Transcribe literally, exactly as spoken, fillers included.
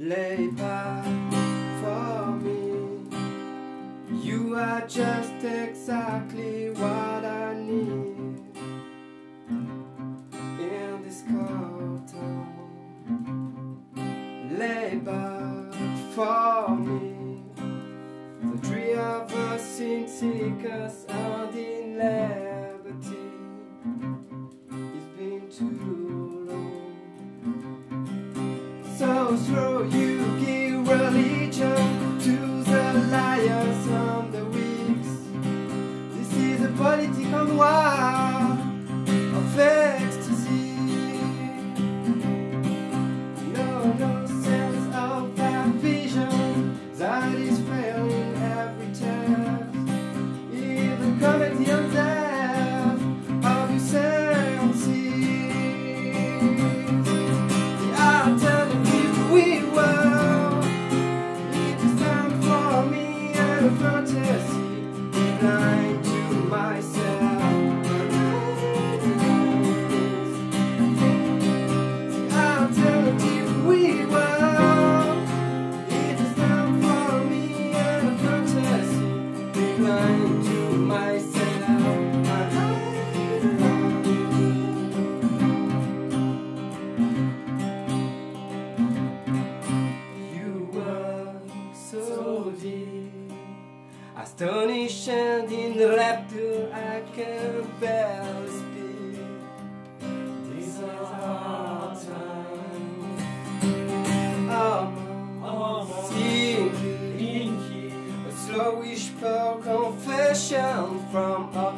lay back for me. You are just exactly what I need in this cold town. Lay back for me. The three of us seem seekers out in liberty. It's been too long. So throw you give religion to the liars and the weaks. This is a political war of ecstasy. No, no sense of that vision that is failing every test. Even comedy and death of your senses. The alternative we were. It is time for me and a fantasy. Blind to myself. The alternative we were. It is time for me and a fantasy. Blind to myself. You were so deep, astonished and in the laughter I can barely speak. These are hard times. Almost simply a slow whisper confession from a